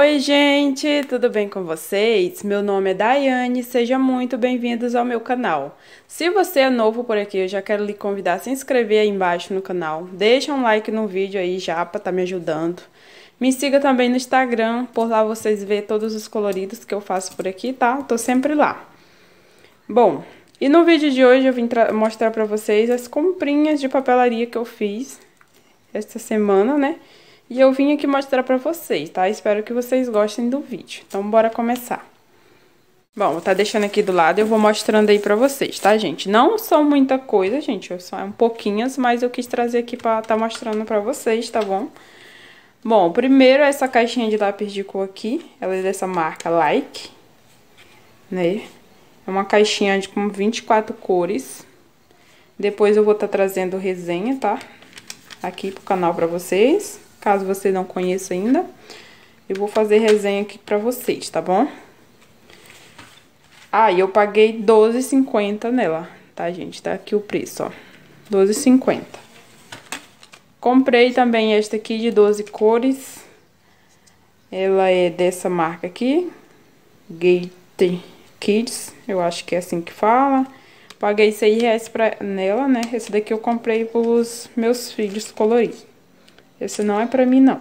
Oi, gente, tudo bem com vocês? Meu nome é Daiane, sejam muito bem-vindos ao meu canal. Se você é novo por aqui, eu já quero lhe convidar a se inscrever aí embaixo no canal. Deixa um like no vídeo aí já para tá me ajudando. Me siga também no Instagram, por lá vocês vê todos os coloridos que eu faço por aqui, tá? Tô sempre lá. Bom, e no vídeo de hoje eu vim mostrar para vocês as comprinhas de papelaria que eu fiz esta semana, né? E eu vim aqui mostrar pra vocês, tá? Espero que vocês gostem do vídeo. Então, bora começar. Bom, vou tá deixando aqui do lado e eu vou mostrando aí pra vocês, tá, gente? Não são muita coisa, gente, só um pouquinhas, mas eu quis trazer aqui pra tá mostrando pra vocês, tá bom? Bom, primeiro essa caixinha de lápis de cor aqui, ela é dessa marca Like, né? É uma caixinha com 24 cores. Depois eu vou tá trazendo resenha, tá? Aqui pro canal pra vocês. Caso você não conheça ainda, eu vou fazer resenha aqui pra vocês, tá bom? Ah, e eu paguei R$12,50 nela, tá, gente? Tá aqui o preço, ó. R$12,50. Comprei também esta aqui de 12 cores. Ela é dessa marca aqui. Gate Kids, eu acho que é assim que fala. Paguei R$6 nela, né? Esse daqui eu comprei pros meus filhos colorir. Esse não é pra mim, não.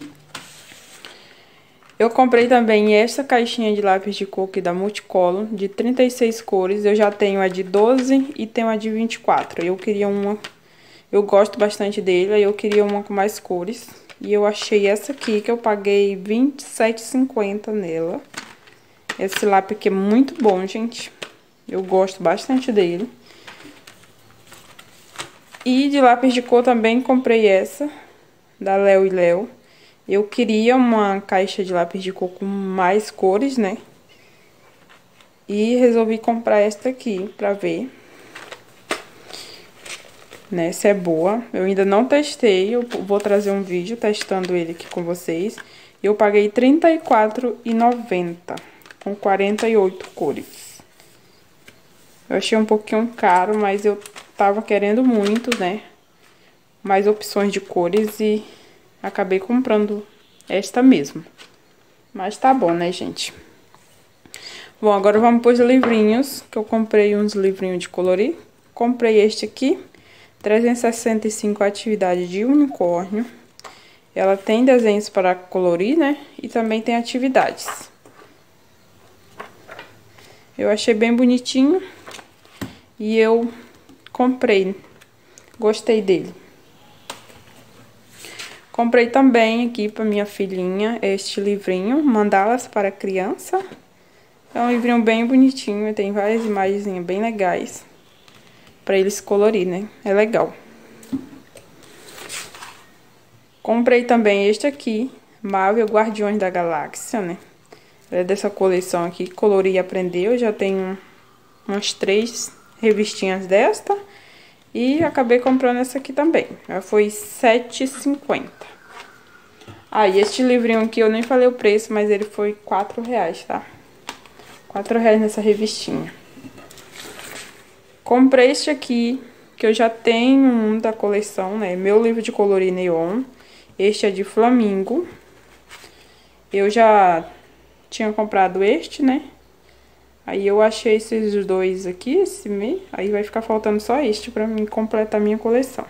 Eu comprei também essa caixinha de lápis de cor aqui da Multicolor, de 36 cores. Eu já tenho a de 12 e tenho a de 24. Eu queria uma... Eu gosto bastante dele, aí eu queria uma com mais cores. E eu achei essa aqui, que eu paguei R$27,50 nela. Esse lápis aqui é muito bom, gente. Eu gosto bastante dele. E de lápis de cor também comprei essa, da Léo e Léo. Eu queria uma caixa de lápis de cor com mais cores, né? E resolvi comprar esta aqui pra ver, né, se é boa. Eu ainda não testei, eu vou trazer um vídeo testando ele aqui com vocês. Eu paguei R$34,90 com 48 cores. Eu achei um pouquinho caro, mas eu tava querendo muito, né? Mais opções de cores e acabei comprando esta mesmo. Mas tá bom, né, gente? Bom, agora vamos pros livrinhos, que eu comprei uns livrinhos de colorir. Comprei este aqui, 365 atividades de unicórnio. Ela tem desenhos para colorir, né? E também tem atividades. Eu achei bem bonitinho e eu comprei. Gostei dele. Comprei também aqui para minha filhinha este livrinho, Mandalas para Criança. É um livrinho bem bonitinho, tem várias imagens bem legais para eles colorir, né? É legal. Comprei também este aqui, Marvel Guardiões da Galáxia, né? É dessa coleção aqui, Colorir e Aprender. Eu já tenho umas 3 revistinhas desta. E acabei comprando essa aqui também. Ela foi R$7,50. Ah, e este livrinho aqui eu nem falei o preço, mas ele foi R$4, tá? R$4 nessa revistinha. Comprei este aqui, que eu já tenho um da coleção, né? Meu livro de colorir neon. Este é de Flamingo. Eu já tinha comprado este, né? Aí eu achei esses dois aqui, esse meio. Aí vai ficar faltando só este pra mim completar minha coleção,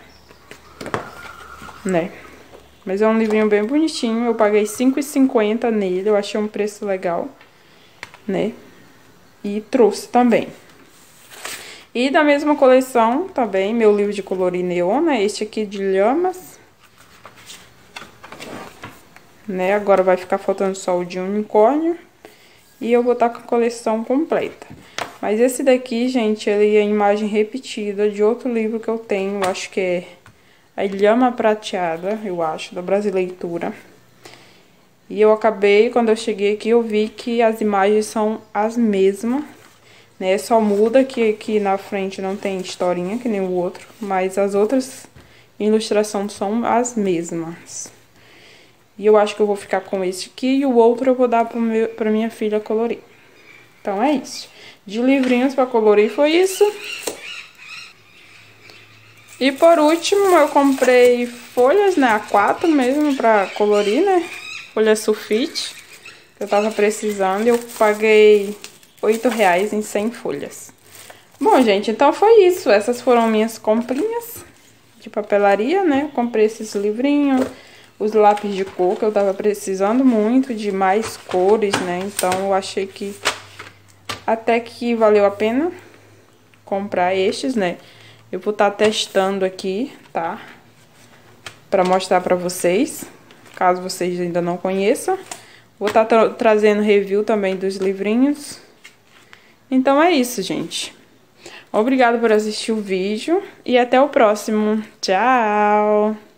né? Mas é um livrinho bem bonitinho. Eu paguei R$5,50 nele. Eu achei um preço legal, né? E trouxe também. E da mesma coleção também, meu livro de colorir neon, né? Este aqui de lhamas, né? Agora vai ficar faltando só o de unicórnio. E eu vou estar com a coleção completa. Mas esse daqui, gente, ele é imagem repetida de outro livro que eu tenho. Eu acho que é A Lhama Prateada, eu acho, da Brasileitura. E eu acabei, quando eu cheguei aqui, eu vi que as imagens são as mesmas, né? Só muda que aqui na frente não tem historinha, que nem o outro. Mas as outras ilustrações são as mesmas. E eu acho que eu vou ficar com esse aqui e o outro eu vou dar pra minha filha colorir. Então é isso. De livrinhos pra colorir foi isso. E por último eu comprei folhas, né, A4 mesmo pra colorir, né? Folha sulfite. que eu tava precisando, e eu paguei R$8 em 100 folhas. Bom, gente, então foi isso. Essas foram minhas comprinhas de papelaria, né? Eu comprei esses livrinhos, os lápis de cor, que eu tava precisando muito de mais cores, né? Então eu achei que até que valeu a pena comprar estes, né? Eu vou estar testando aqui, tá? Pra mostrar pra vocês, caso vocês ainda não conheçam. Vou estar trazendo review também dos livrinhos. Então é isso, gente. Obrigada por assistir o vídeo e até o próximo. Tchau!